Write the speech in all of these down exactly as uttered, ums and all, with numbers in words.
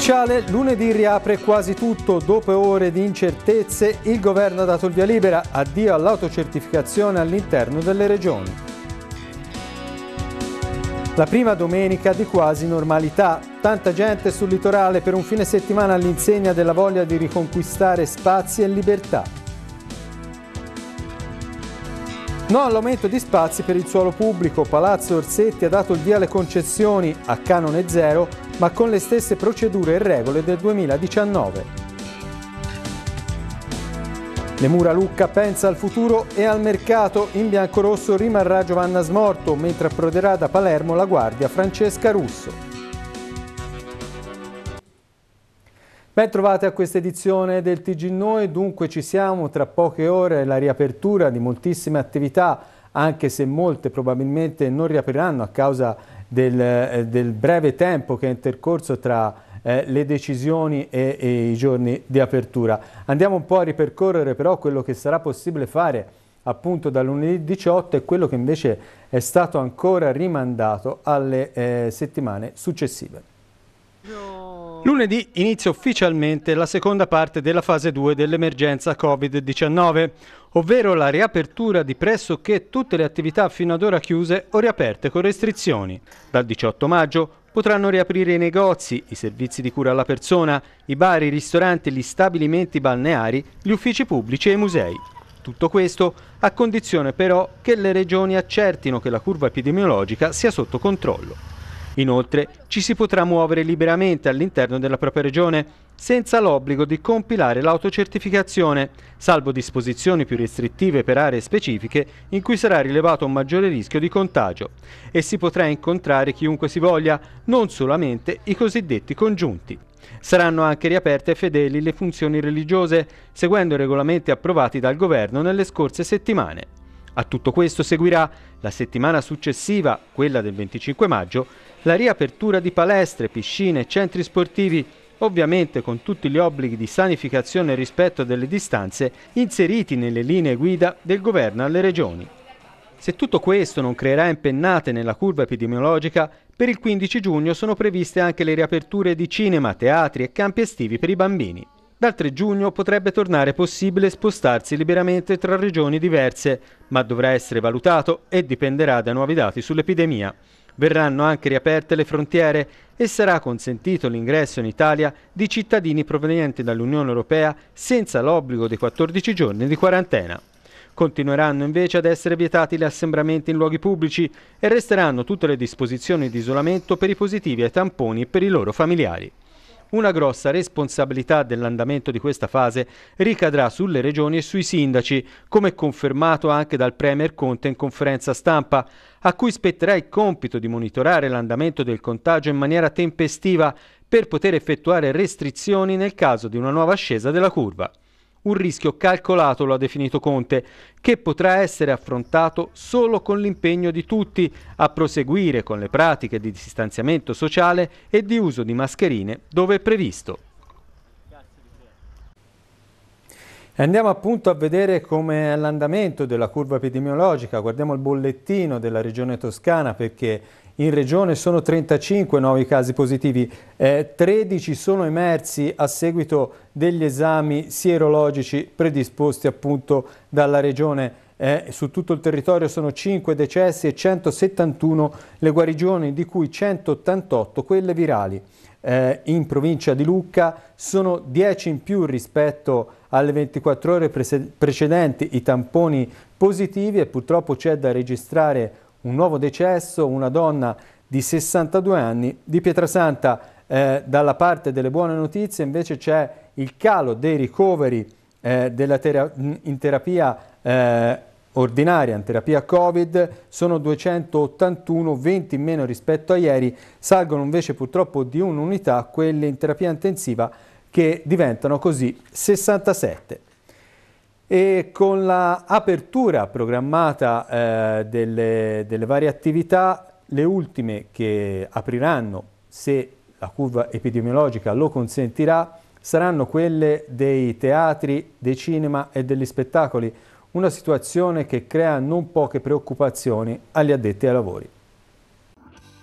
Ufficiale, lunedì riapre quasi tutto. Dopo ore di incertezze, il governo ha dato il via libera. Addio all'autocertificazione all'interno delle regioni. La prima domenica di quasi normalità. Tanta gente sul litorale per un fine settimana all'insegna della voglia di riconquistare spazi e libertà. No all'aumento di spazi per il suolo pubblico. Palazzo Orsetti ha dato il via alle concessioni a canone zero, ma con le stesse procedure e regole del duemiladiciannove. Le Mura Lucca pensa al futuro e al mercato. In biancorosso rimarrà Giovanna Smorto, mentre approderà da Palermo la guardia Francesca Russo. Ben trovate a questa edizione del T G Noi, dunque ci siamo, tra poche ore la riapertura di moltissime attività, anche se molte probabilmente non riapriranno a causa del, eh, del breve tempo che è intercorso tra eh, le decisioni e, e i giorni di apertura. Andiamo un po' a ripercorrere però quello che sarà possibile fare appunto da lunedì diciotto e quello che invece è stato ancora rimandato alle eh, settimane successive. Lunedì inizia ufficialmente la seconda parte della fase due dell'emergenza Covid diciannove, ovvero la riapertura di pressoché tutte le attività fino ad ora chiuse o riaperte con restrizioni. Dal diciotto maggio potranno riaprire i negozi, i servizi di cura alla persona, i bar, i ristoranti, gli stabilimenti balneari, gli uffici pubblici e i musei. Tutto questo a condizione però che le regioni accertino che la curva epidemiologica sia sotto controllo. Inoltre ci si potrà muovere liberamente all'interno della propria regione senza l'obbligo di compilare l'autocertificazione, salvo disposizioni più restrittive per aree specifiche in cui sarà rilevato un maggiore rischio di contagio, e si potrà incontrare chiunque si voglia, non solamente i cosiddetti congiunti. Saranno anche riaperte ai fedeli le funzioni religiose, seguendo i regolamenti approvati dal governo nelle scorse settimane. A tutto questo seguirà, la settimana successiva, quella del venticinque maggio, la riapertura di palestre, piscine e centri sportivi, ovviamente con tutti gli obblighi di sanificazione e rispetto delle distanze inseriti nelle linee guida del governo alle regioni. Se tutto questo non creerà impennate nella curva epidemiologica, per il quindici giugno sono previste anche le riaperture di cinema, teatri e campi estivi per i bambini. Dal tre giugno potrebbe tornare possibile spostarsi liberamente tra regioni diverse, ma dovrà essere valutato e dipenderà da nuovi dati sull'epidemia. Verranno anche riaperte le frontiere e sarà consentito l'ingresso in Italia di cittadini provenienti dall'Unione Europea senza l'obbligo dei quattordici giorni di quarantena. Continueranno invece ad essere vietati gli assembramenti in luoghi pubblici e resteranno tutte le disposizioni di isolamento per i positivi ai tamponi e per i loro familiari. Una grossa responsabilità dell'andamento di questa fase ricadrà sulle regioni e sui sindaci, come confermato anche dal Premier Conte in conferenza stampa, a cui spetterà il compito di monitorare l'andamento del contagio in maniera tempestiva per poter effettuare restrizioni nel caso di una nuova ascesa della curva. Un rischio calcolato, lo ha definito Conte, che potrà essere affrontato solo con l'impegno di tutti a proseguire con le pratiche di distanziamento sociale e di uso di mascherine dove è previsto. Andiamo appunto a vedere come è l'andamento della curva epidemiologica. Guardiamo il bollettino della regione Toscana, perché in regione sono trentacinque nuovi casi positivi, eh, tredici sono emersi a seguito degli esami sierologici predisposti appunto dalla regione. Eh, su tutto il territorio sono cinque decessi e centosettantuno le guarigioni, di cui centottantotto quelle virali. Eh, in provincia di Lucca sono dieci in più rispetto alle ventiquattro ore precedenti i tamponi positivi, e purtroppo c'è da registrare un nuovo decesso, una donna di sessantadue anni di Pietrasanta. Eh, dalla parte delle buone notizie invece c'è il calo dei ricoveri eh, della tera in terapia eh, ordinaria, in terapia Covid, sono duecentottantuno, venti in meno rispetto a ieri, salgono invece purtroppo di un'unità quelle in terapia intensiva, che diventano così sessantasette. E con l'apertura programmata eh, delle, delle varie attività, le ultime che apriranno, se la curva epidemiologica lo consentirà, saranno quelle dei teatri, dei cinema e degli spettacoli, una situazione che crea non poche preoccupazioni agli addetti ai lavori.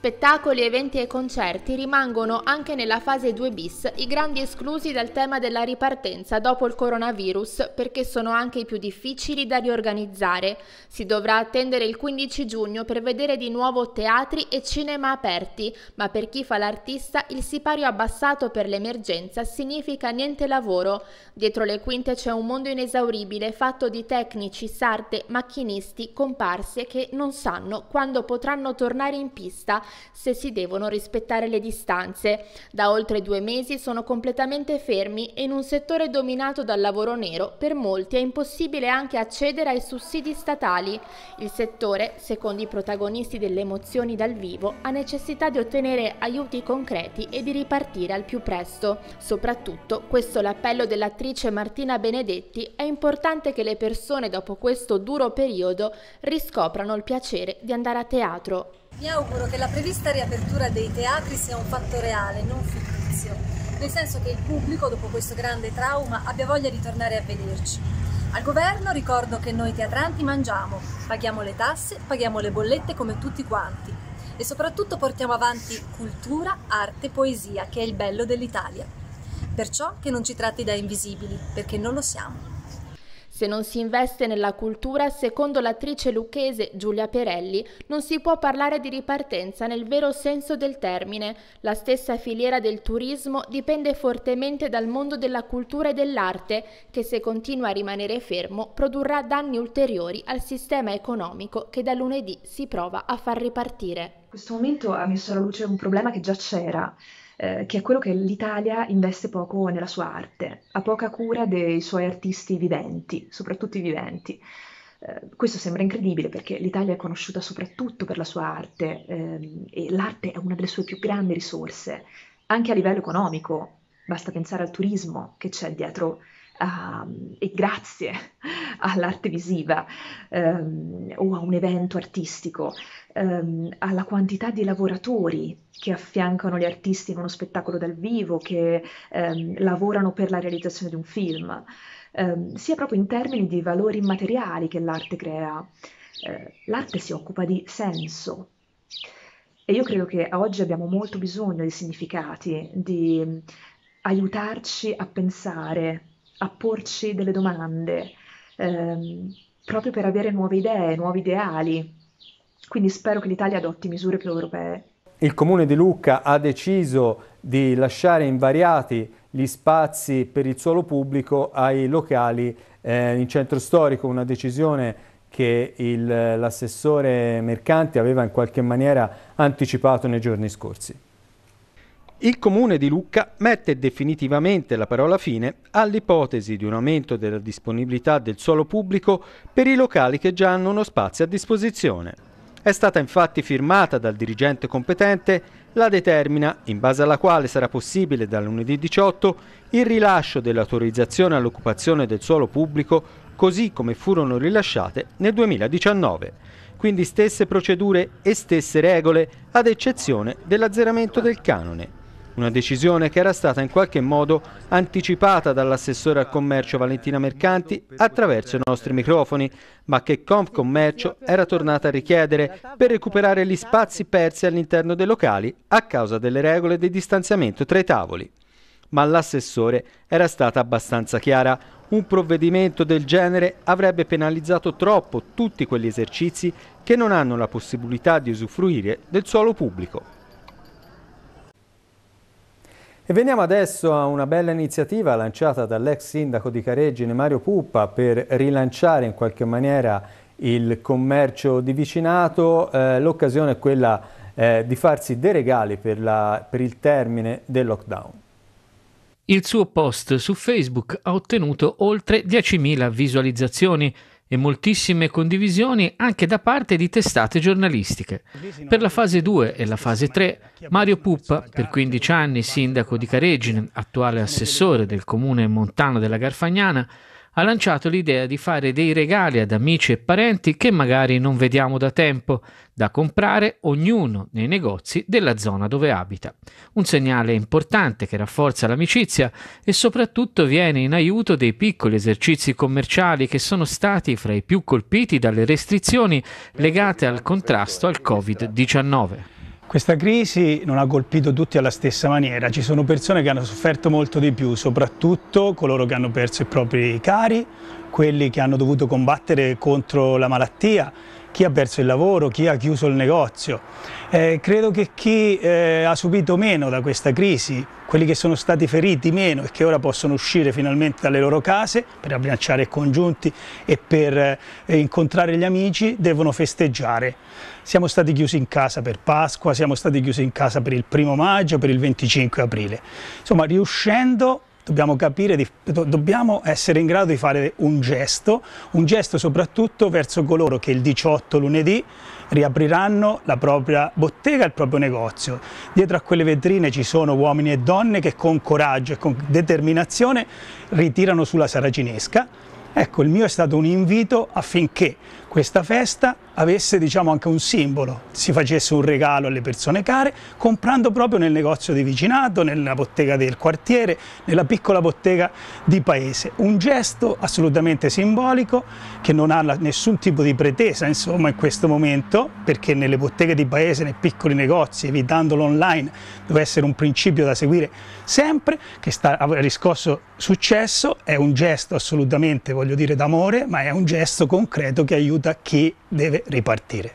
Spettacoli, eventi e concerti rimangono anche nella fase due bis i grandi esclusi dal tema della ripartenza dopo il coronavirus, perché sono anche i più difficili da riorganizzare. Si dovrà attendere il quindici giugno per vedere di nuovo teatri e cinema aperti, ma per chi fa l'artista il sipario abbassato per l'emergenza significa niente lavoro. Dietro le quinte c'è un mondo inesauribile fatto di tecnici, sarte, macchinisti, comparse che non sanno quando potranno tornare in pista, se si devono rispettare le distanze. Da oltre due mesi sono completamente fermi e in un settore dominato dal lavoro nero per molti è impossibile anche accedere ai sussidi statali. Il settore, secondo i protagonisti delle emozioni dal vivo, ha necessità di ottenere aiuti concreti e di ripartire al più presto. Soprattutto, questo è l'appello dell'attrice Martina Benedetti, è importante che le persone dopo questo duro periodo riscoprano il piacere di andare a teatro. Mi auguro che la prevista riapertura dei teatri sia un fatto reale, non fittizio, nel senso che il pubblico, dopo questo grande trauma, abbia voglia di tornare a vederci. Al governo ricordo che noi teatranti mangiamo, paghiamo le tasse, paghiamo le bollette come tutti quanti e soprattutto portiamo avanti cultura, arte, poesia, che è il bello dell'Italia. Perciò che non ci tratti da invisibili, perché non lo siamo. Se non si investe nella cultura, secondo l'attrice lucchese Giulia Perelli, non si può parlare di ripartenza nel vero senso del termine. La stessa filiera del turismo dipende fortemente dal mondo della cultura e dell'arte, che se continua a rimanere fermo produrrà danni ulteriori al sistema economico che da lunedì si prova a far ripartire. Questo momento ha messo alla luce un problema che già c'era, Eh, che è quello che l'Italia investe poco nella sua arte, ha poca cura dei suoi artisti viventi, soprattutto i viventi. Eh, questo sembra incredibile perché l'Italia è conosciuta soprattutto per la sua arte ehm, e l'arte è una delle sue più grandi risorse, anche a livello economico. Basta pensare al turismo che c'è dietro uh, e grazie all'arte visiva um, o a un evento artistico, um, alla quantità di lavoratori che affiancano gli artisti in uno spettacolo dal vivo, che um, lavorano per la realizzazione di un film, um, sia proprio in termini di valori immateriali che l'arte crea. Uh, l'arte si occupa di senso. E io credo che oggi abbiamo molto bisogno di significati, di aiutarci a pensare, a porci delle domande, ehm, proprio per avere nuove idee, nuovi ideali. Quindi spero che l'Italia adotti misure più europee. Il Comune di Lucca ha deciso di lasciare invariati gli spazi per il suolo pubblico ai locali eh, in centro storico, una decisione che l'assessore Mercanti aveva in qualche maniera anticipato nei giorni scorsi. Il Comune di Lucca mette definitivamente la parola fine all'ipotesi di un aumento della disponibilità del suolo pubblico per i locali che già hanno uno spazio a disposizione. È stata infatti firmata dal dirigente competente la determina in base alla quale sarà possibile dal lunedì diciotto il rilascio dell'autorizzazione all'occupazione del suolo pubblico così come furono rilasciate nel duemiladiciannove. Quindi stesse procedure e stesse regole ad eccezione dell'azzeramento del canone. Una decisione che era stata in qualche modo anticipata dall'assessore al commercio Valentina Mercanti attraverso i nostri microfoni, ma che Confcommercio era tornata a richiedere per recuperare gli spazi persi all'interno dei locali a causa delle regole di distanziamento tra i tavoli. Ma l'assessore era stata abbastanza chiara: un provvedimento del genere avrebbe penalizzato troppo tutti quegli esercizi che non hanno la possibilità di usufruire del suolo pubblico. E veniamo adesso a una bella iniziativa lanciata dall'ex sindaco di Careggine Mario Puppa per rilanciare in qualche maniera il commercio di vicinato. Eh, l'occasione è quella eh, di farsi dei regali per, la, per il termine del lockdown. Il suo post su Facebook ha ottenuto oltre diecimila visualizzazioni e moltissime condivisioni anche da parte di testate giornalistiche. Per la fase due e la fase tre, Mario Puppa, per quindici anni sindaco di Careggine, attuale assessore del comune montano della Garfagnana, ha lanciato l'idea di fare dei regali ad amici e parenti che magari non vediamo da tempo, da comprare ognuno nei negozi della zona dove abita. Un segnale importante che rafforza l'amicizia e soprattutto viene in aiuto dei piccoli esercizi commerciali che sono stati fra i più colpiti dalle restrizioni legate al contrasto al Covid diciannove. Questa crisi non ha colpito tutti alla stessa maniera, ci sono persone che hanno sofferto molto di più, soprattutto coloro che hanno perso i propri cari, quelli che hanno dovuto combattere contro la malattia, chi ha perso il lavoro, chi ha chiuso il negozio. Eh, credo che chi eh, ha subito meno da questa crisi, quelli che sono stati feriti meno e che ora possono uscire finalmente dalle loro case per abbracciare i congiunti e per eh, incontrare gli amici, devono festeggiare. Siamo stati chiusi in casa per Pasqua, siamo stati chiusi in casa per il primo maggio, per il venticinque aprile. Insomma, riuscendo dobbiamo capire, di, do, dobbiamo essere in grado di fare un gesto, un gesto soprattutto verso coloro che il diciotto lunedì riapriranno la propria bottega, il proprio negozio. Dietro a quelle vetrine ci sono uomini e donne che con coraggio e con determinazione ritirano sulla saracinesca. Ecco, il mio è stato un invito affinché questa festa avesse, diciamo, anche un simbolo, si facesse un regalo alle persone care, comprando proprio nel negozio di vicinato, nella bottega del quartiere, nella piccola bottega di paese. Un gesto assolutamente simbolico che non ha nessun tipo di pretesa, insomma, in questo momento, perché nelle botteghe di paese, nei piccoli negozi, evitando l'online, deve essere un principio da seguire sempre, che sta, ha riscosso successo. È un gesto assolutamente, voglio dire, d'amore, ma è un gesto concreto che aiuta chi deve ripartire.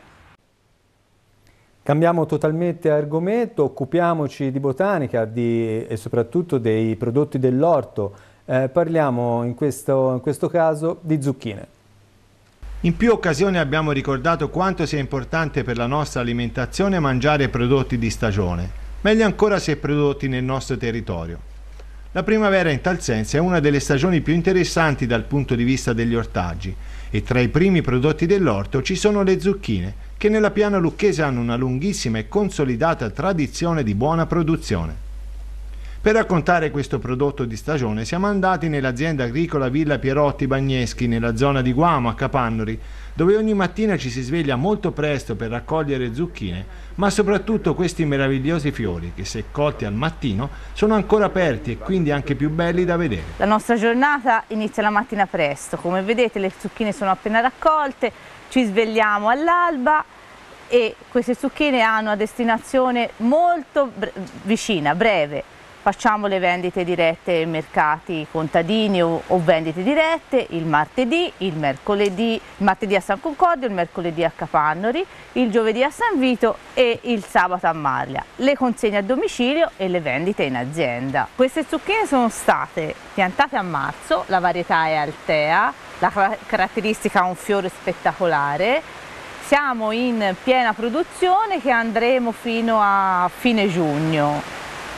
Cambiamo totalmente argomento, occupiamoci di botanica di, e soprattutto dei prodotti dell'orto. Eh, parliamo in questo, in questo caso di zucchine. In più occasioni abbiamo ricordato quanto sia importante per la nostra alimentazione mangiare prodotti di stagione, meglio ancora se prodotti nel nostro territorio. La primavera in tal senso è una delle stagioni più interessanti dal punto di vista degli ortaggi e tra i primi prodotti dell'orto ci sono le zucchine, che nella piana lucchese hanno una lunghissima e consolidata tradizione di buona produzione. Per raccontare questo prodotto di stagione siamo andati nell'azienda agricola Villa Pierotti Bagneschi, nella zona di Guamo, a Capannori, dove ogni mattina ci si sveglia molto presto per raccogliere zucchine, ma soprattutto questi meravigliosi fiori che, se colti al mattino, sono ancora aperti e quindi anche più belli da vedere. La nostra giornata inizia la mattina presto, come vedete le zucchine sono appena raccolte, ci svegliamo all'alba e queste zucchine hanno una destinazione molto bre- vicina, breve. Facciamo le vendite dirette ai mercati contadini o, o vendite dirette il martedì, il mercoledì, il martedì a San Concordio, il mercoledì a Capannori, il giovedì a San Vito e il sabato a Marlia. Le consegne a domicilio e le vendite in azienda. Queste zucchine sono state piantate a marzo, la varietà è Altea, la caratteristica ha un fiore spettacolare. Siamo in piena produzione che andremo fino a fine giugno.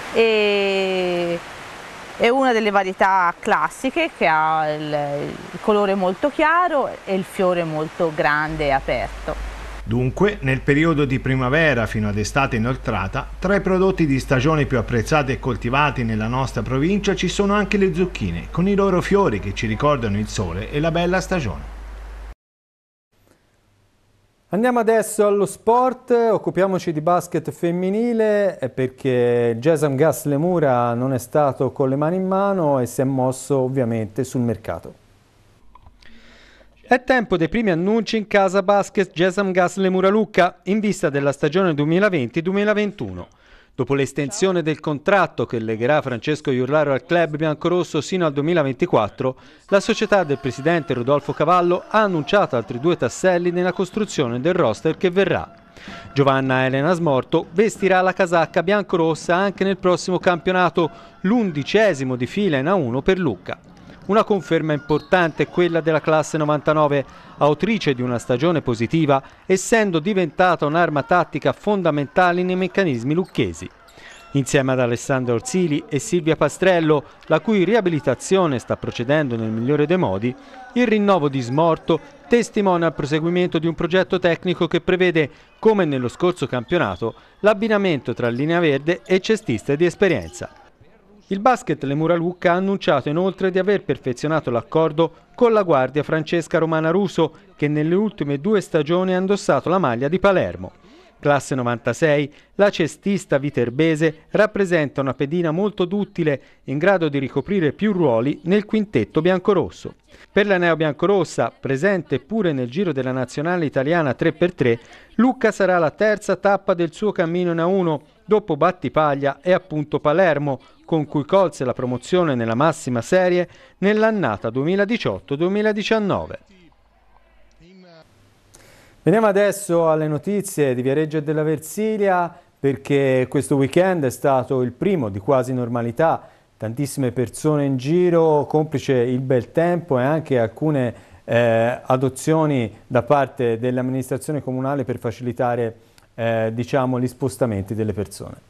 E è una delle varietà classiche che ha il, il colore molto chiaro e il fiore molto grande e aperto. Dunque, nel periodo di primavera fino ad estate inoltrata, tra i prodotti di stagione più apprezzati e coltivati nella nostra provincia ci sono anche le zucchine, con i loro fiori che ci ricordano il sole e la bella stagione. Andiamo adesso allo sport, occupiamoci di basket femminile perché Gesam Gas Lemura non è stato con le mani in mano e si è mosso ovviamente sul mercato. È tempo dei primi annunci in casa basket Gesam Gas Lemura Lucca in vista della stagione duemilaventi duemilaventuno. Dopo l'estensione del contratto che legherà Francesco Iurlaro al club biancorosso sino al duemilaventiquattro, la società del presidente Rodolfo Cavallo ha annunciato altri due tasselli nella costruzione del roster che verrà. Giovanna Elena Smorto vestirà la casacca biancorossa anche nel prossimo campionato, l'undicesimo di fila in A uno per Lucca. Una conferma importante è quella della classe novantanove, autrice di una stagione positiva, essendo diventata un'arma tattica fondamentale nei meccanismi lucchesi. Insieme ad Alessandra Orsili e Silvia Pastrello, la cui riabilitazione sta procedendo nel migliore dei modi, il rinnovo di Smorto testimonia il proseguimento di un progetto tecnico che prevede, come nello scorso campionato, l'abbinamento tra linea verde e cestiste di esperienza. Il basket Lemura Lucca ha annunciato inoltre di aver perfezionato l'accordo con la guardia Francesca Romana Russo, che nelle ultime due stagioni ha indossato la maglia di Palermo. Classe novantasei, la cestista viterbese rappresenta una pedina molto duttile in grado di ricoprire più ruoli nel quintetto biancorosso. Per la neobiancorossa, presente pure nel giro della nazionale italiana tre per tre, Lucca sarà la terza tappa del suo cammino in A uno, dopo Battipaglia e appunto Palermo, con cui colse la promozione nella massima serie nell'annata duemiladiciotto duemiladiciannove. Veniamo adesso alle notizie di Viareggio e della Versilia, perché questo weekend è stato il primo di quasi normalità, tantissime persone in giro, complice il bel tempo e anche alcune eh, adozioni da parte dell'amministrazione comunale per facilitare eh, diciamo, gli spostamenti delle persone.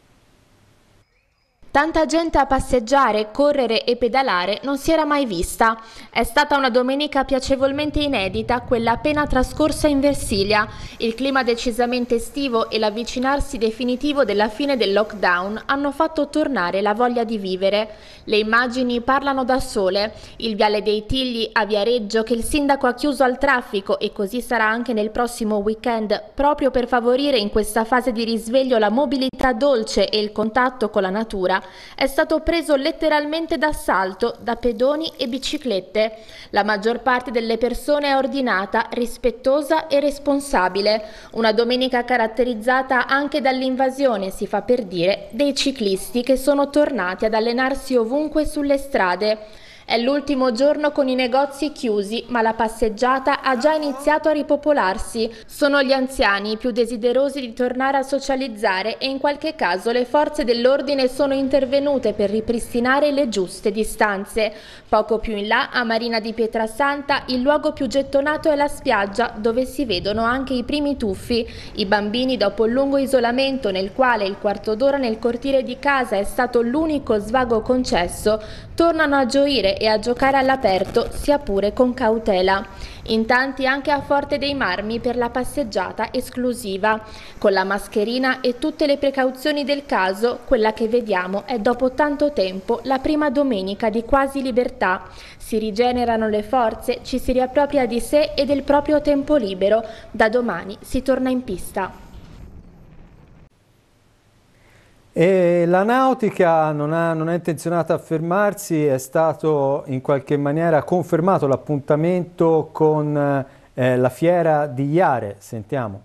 Tanta gente a passeggiare, correre e pedalare non si era mai vista. È stata una domenica piacevolmente inedita, quella appena trascorsa in Versilia. Il clima decisamente estivo e l'avvicinarsi definitivo della fine del lockdown hanno fatto tornare la voglia di vivere. Le immagini parlano da sole. Il viale dei Tigli a Viareggio, che il sindaco ha chiuso al traffico e così sarà anche nel prossimo weekend, proprio per favorire in questa fase di risveglio la mobilità dolce e il contatto con la natura, è stato preso letteralmente d'assalto da pedoni e biciclette. La maggior parte delle persone è ordinata, rispettosa e responsabile. Una domenica caratterizzata anche dall'invasione, si fa per dire, dei ciclisti che sono tornati ad allenarsi ovunque sulle strade. È l'ultimo giorno con i negozi chiusi, ma la passeggiata ha già iniziato a ripopolarsi. Sono gli anziani più desiderosi di tornare a socializzare e in qualche caso le forze dell'ordine sono intervenute per ripristinare le giuste distanze. Poco più in là, a Marina di Pietrasanta, il luogo più gettonato è la spiaggia, dove si vedono anche i primi tuffi. I bambini, dopo il lungo isolamento nel quale il quarto d'ora nel cortile di casa è stato l'unico svago concesso, tornano a gioire e a giocare all'aperto, sia pure con cautela. In tanti anche a Forte dei Marmi per la passeggiata esclusiva. Con la mascherina e tutte le precauzioni del caso, quella che vediamo è dopo tanto tempo la prima domenica di quasi libertà. Si rigenerano le forze, ci si riappropria di sé e del proprio tempo libero. Da domani si torna in pista. E la nautica non, ha, non è intenzionata a fermarsi, è stato in qualche maniera confermato l'appuntamento con eh, la fiera di Iare. Sentiamo.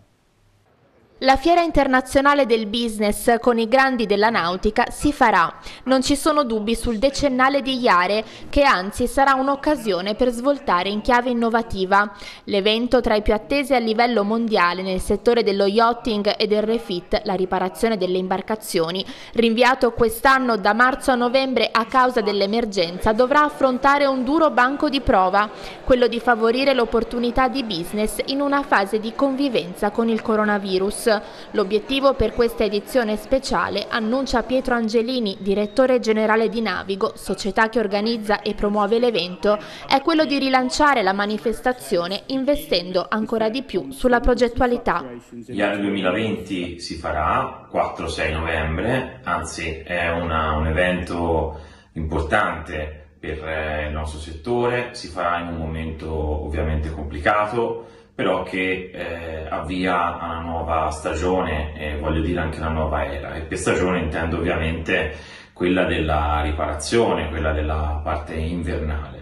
La Fiera Internazionale del Business con i grandi della nautica si farà. Non ci sono dubbi sul decennale di Iare, che anzi sarà un'occasione per svoltare in chiave innovativa. L'evento tra i più attesi a livello mondiale nel settore dello yachting e del refit, la riparazione delle imbarcazioni, rinviato quest'anno da marzo a novembre a causa dell'emergenza, dovrà affrontare un duro banco di prova, quello di favorire l'opportunità di business in una fase di convivenza con il coronavirus. L'obiettivo per questa edizione speciale, annuncia Pietro Angelini, direttore generale di Navigo, società che organizza e promuove l'evento, è quello di rilanciare la manifestazione investendo ancora di più sulla progettualità. Iare duemilaventi si farà quattro sei novembre, anzi è una, un evento importante per il nostro settore, si farà in un momento ovviamente complicato, però che eh, avvia una nuova stagione e voglio dire anche una nuova era. E per stagione intendo ovviamente quella della riparazione, quella della parte invernale.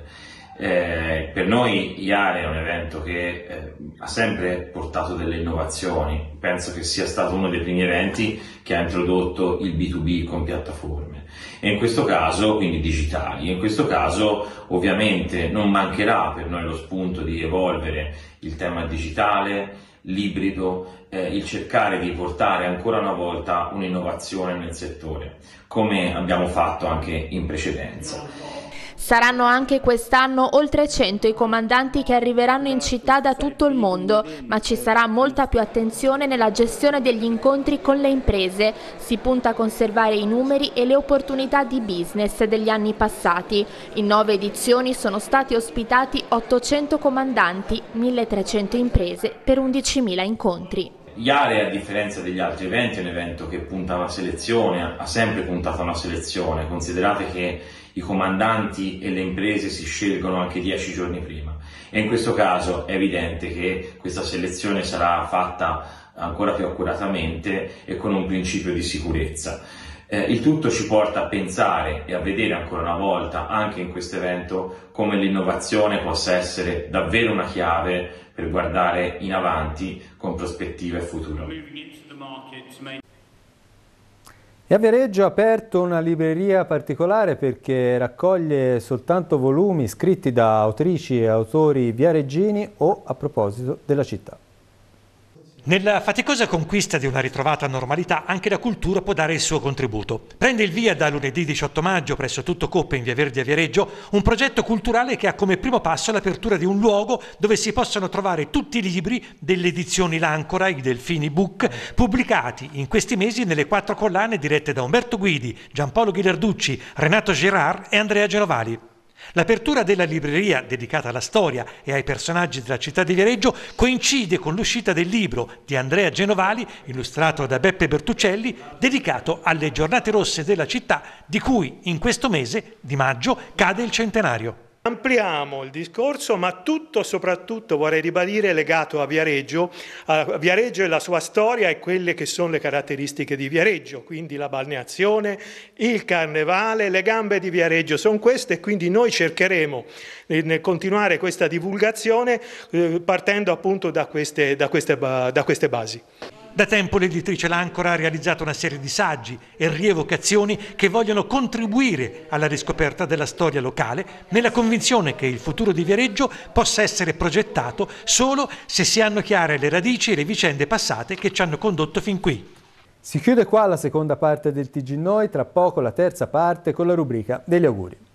Eh, per noi Iare è un evento che eh, ha sempre portato delle innovazioni, penso che sia stato uno dei primi eventi che ha introdotto il B due B con piattaforme e in questo caso, quindi digitali, in questo caso ovviamente non mancherà per noi lo spunto di evolvere il tema digitale, l'ibrido, eh, il cercare di portare ancora una volta un'innovazione nel settore, come abbiamo fatto anche in precedenza. Saranno anche quest'anno oltre cento i comandanti che arriveranno in città da tutto il mondo, ma ci sarà molta più attenzione nella gestione degli incontri con le imprese. Si punta a conservare i numeri e le opportunità di business degli anni passati. In nove edizioni sono stati ospitati ottocento comandanti, milletrecento imprese per undicimila incontri. Iare, a differenza degli altri eventi, è un evento che punta a una selezione, ha sempre puntato a una selezione. Considerate che i comandanti e le imprese si scelgono anche dieci giorni prima e in questo caso è evidente che questa selezione sarà fatta ancora più accuratamente e con un principio di sicurezza. Eh, il tutto ci porta a pensare e a vedere ancora una volta, anche in questo evento, come l'innovazione possa essere davvero una chiave per guardare in avanti con prospettive e futuro. E a Viareggio ha aperto una libreria particolare perché raccoglie soltanto volumi scritti da autrici e autori viareggini o a proposito della città. Nella faticosa conquista di una ritrovata normalità anche la cultura può dare il suo contributo. Prende il via da lunedì diciotto maggio presso Tutto Coppe in via Verdi a Viareggio un progetto culturale che ha come primo passo l'apertura di un luogo dove si possono trovare tutti i libri delle edizioni L'Ancora, i Delfini Book, pubblicati in questi mesi nelle quattro collane dirette da Umberto Guidi, Giampaolo Ghilarducci, Renato Girard e Andrea Genovali. L'apertura della libreria dedicata alla storia e ai personaggi della città di Viareggio coincide con l'uscita del libro di Andrea Genovali, illustrato da Beppe Bertuccelli, dedicato alle giornate rosse della città, di cui in questo mese di maggio cade il centenario. Ampliamo il discorso, ma tutto soprattutto vorrei ribadire legato a Viareggio, a Viareggio e la sua storia e quelle che sono le caratteristiche di Viareggio, quindi la balneazione, il carnevale, le gambe di Viareggio sono queste e quindi noi cercheremo di continuare questa divulgazione eh, partendo appunto da queste, da queste, da queste basi. Da tempo l'editrice L'Ancora ha realizzato una serie di saggi e rievocazioni che vogliono contribuire alla riscoperta della storia locale, nella convinzione che il futuro di Viareggio possa essere progettato solo se si hanno chiare le radici e le vicende passate che ci hanno condotto fin qui. Si chiude qua la seconda parte del T G Noi, tra poco la terza parte con la rubrica degli auguri.